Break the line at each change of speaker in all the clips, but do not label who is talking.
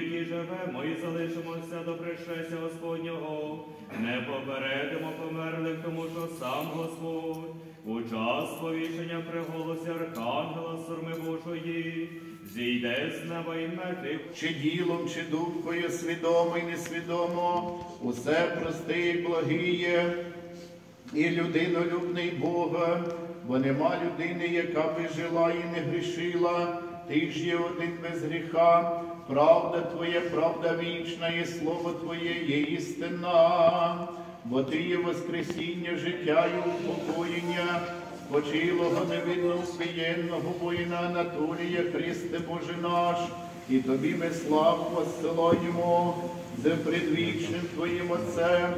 якій живемо і залишимося до пришестя Господнього, не попередимо померлих, тому що сам Господь у час сповіщення при голосі Архангела сурми Божої зійде з неба і мертвих.
Чи ділом, чи думкою, свідомо і несвідомо, усе простий і благіє, і людинолюбний Бога, бо нема людини, яка би жила і не грішила, ти ж є один без гріха, правда Твоя, правда вічна, і слово Твоє є істина, бо Ти є воскресіння, життя і упокоєння, спочилого невинно впієнного воїна Анатолія, Христе Боже наш, і Тобі ми славу посилаємо за предвічним Твоїм Отцем.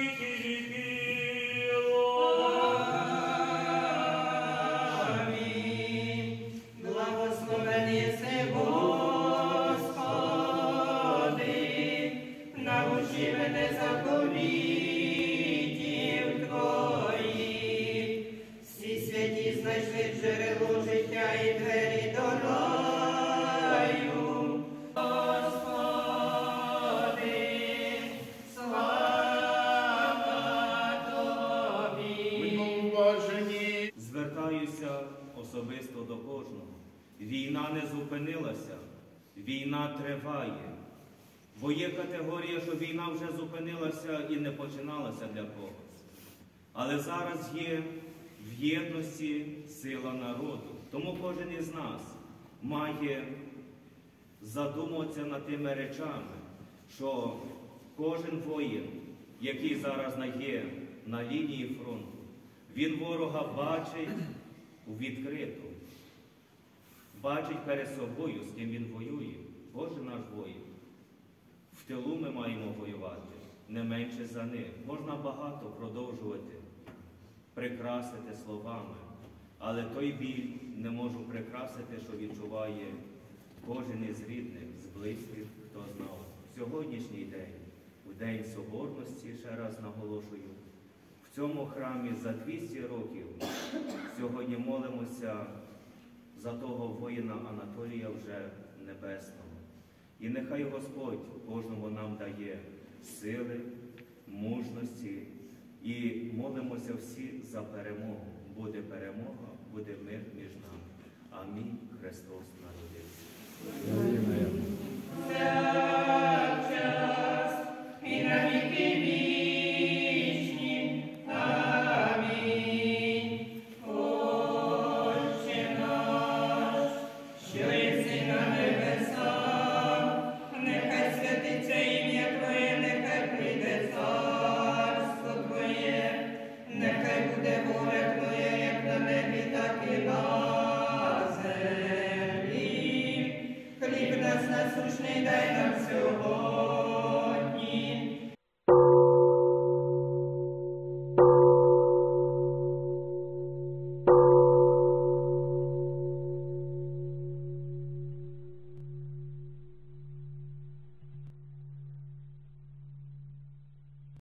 Звертаюся особисто до кожного. Війна не зупинилася, війна триває. Бо є категорія, що війна вже зупинилася і не починалася для когось. Але зараз є в єдності сила народу. Тому кожен із нас має задуматися над тими речами, що кожен воїн, який зараз є на лінії фронту, він ворога бачить у відкриту, бачить перед собою, з ким він воює. Боже наш воїн. В тилу ми маємо воювати, не менше за них. Можна багато продовжувати, прикрасити словами, але той біль не можу прикрасити, що відчуває кожен із рідних, з близьких, хто знав. Сьогоднішній день, у День Соборності, ще раз наголошую, в цьому храмі за 200 років сьогодні молимося за того воїна Анатолія вже небесного. І нехай Господь кожному нам дає сили, мужності і молимося всі за перемогу. Буде перемога, буде мир між нами. Амінь. Христос народився.